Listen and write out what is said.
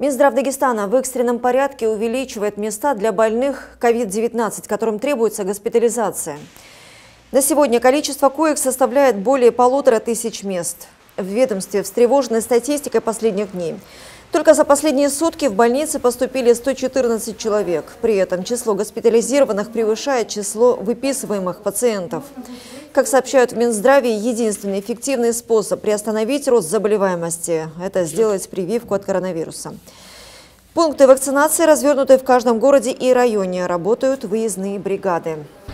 Минздрав Дагестана в экстренном порядке увеличивает места для больных COVID-19, которым требуется госпитализация. На сегодня количество коек составляет более 1500 мест. В ведомстве встревожены статистикой последних дней. Только за последние сутки в больницы поступили 114 человек. При этом число госпитализированных превышает число выписываемых пациентов. Как сообщают в Минздраве, единственный эффективный способ приостановить рост заболеваемости – это сделать прививку от коронавируса. Пункты вакцинации развернуты в каждом городе и районе. Работают выездные бригады.